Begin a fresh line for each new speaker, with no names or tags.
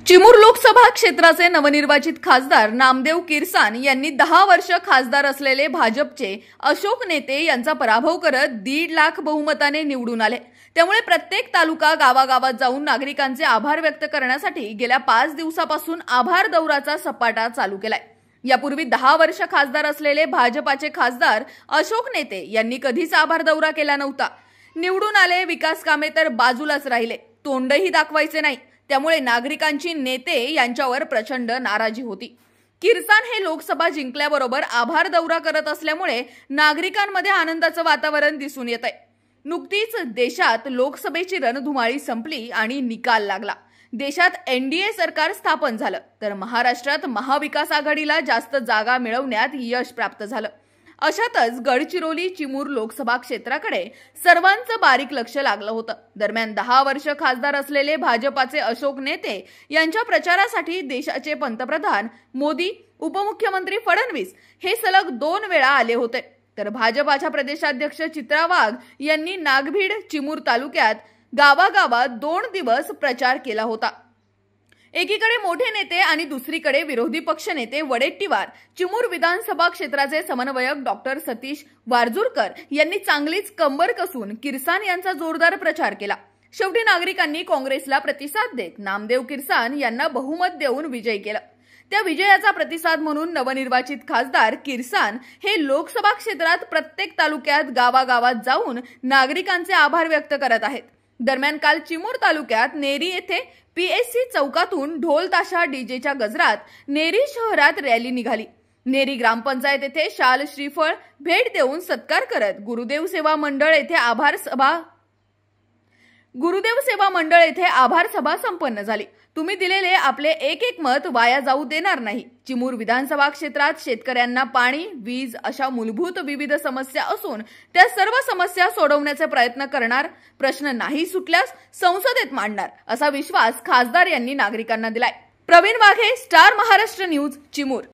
चिमूर लोकसभा क्षेत्राचे नवनिर्वाचित खासदार नामदेव किरसान यांनी 10 वर्ष खासदार असलेले भाजपचे अशोक नेते यांचा पराभव करत 1.5 लाख बहुमताने निवडून आले। त्यामुळे प्रत्येक तालुका गावागावात जाऊन नागरिकांचे आभार व्यक्त करण्यासाठी गेल्या 5 दिवसापासून आभार दौराचा सपाटा चालू केलाय। यापूर्वी 10 वर्ष खासदार असलेले भाजपाचे खासदार अशोक नेते यांनी कधीच आभार दौरा केला नव्हता। निवडून आले, विकास कामे तर बाजूलाच राहिले, तोंडही दाखवायचे नाही। त्यामुळे नागरिकांची नेते यांच्यावर प्रचंड नाराजी होती। किरसान हे लोकसभा जिंकल्याबरोबर आभार दौरा करत असल्यामुळे नागरिकांमध्ये आनंदाचं वातावरण दिसून येतंय। नुकतीच देशात लोकसभेची रणधुमाळी संपली आणि निकाल लागला। देशात एनडीए सरकार स्थापन झालं, तर महाराष्ट्रात महाविकास आघाडीला जास्त जागा मिळवण्यात यश प्राप्त झालं। अशातच गडचिरोली चिमूर लोकसभा क्षेत्राकडे सर्वांचं बारीक लक्ष लागलं होतं। दरम्यान 10 वर्ष खासदार असलेले भाजपाचे अशोक नेते यांच्या प्रचारासाठी देशाचे पंतप्रधान मोदी, उपमुख्यमंत्री फडणवीस हे सलग 2 वेळा आले होते। तर भाजपाच्या प्रदेशाध्यक्ष चित्रा वाघ यांनी नागभीड चिमूर तालुक्यात गावागावात 2 दिवस प्रचार केला होता। एकीकडे मोठे नेते आणि दुसरीकडे विरोधी पक्षनेते वडेट्टीवार चिमूर विधानसभा क्षेत्राचे समन्वयक डॉक्टर सतीश वारजूरकर यांनी चांगलीच कंबर कसून किरसान यांचा जोरदार प्रचार केला। शेवटी नागरिकांनी काँग्रेसला प्रतिसाद देत नामदेव किरसान यांना बहुमत देऊन विजयी केलं। त्या विजयाचा प्रतिसाद म्हणून नवनिर्वाचित खासदार किरसान हे लोकसभा क्षेत्रात प्रत्येक तालुक्यात गावागावात जाऊन नागरिकांचे आभार व्यक्त करत आहेत। दरम्यान काल चिमूर तालुक्यात नेरी येथे पीएससी चौकातून ढोल ताशा डीजेच्या गजरात नेरी शहरात रॅली निघाली। नेरी ग्रामपंचायत येथे शाल श्रीफळ भेट देऊन सत्कार करत गुरुदेव सेवा मंडळ येथे आभार सभा संपन्न झाली। तुम्ही दिलेले आपले एक मत वाया जाऊ देणार नाही। चिमूर विधानसभा क्षेत्रात शेतकऱ्यांना पाणी, वीज अशा मूलभूत विविध समस्या असून त्या सर्व समस्या सोडवण्याचे प्रयत्न करणार, प्रश्न नाही सुटल्यास संसदेत मांडणार असा विश्वास खासदार यांनी नागरिकांना दिलाय। Praveen Waghe, star Maharashtra news, Chimur.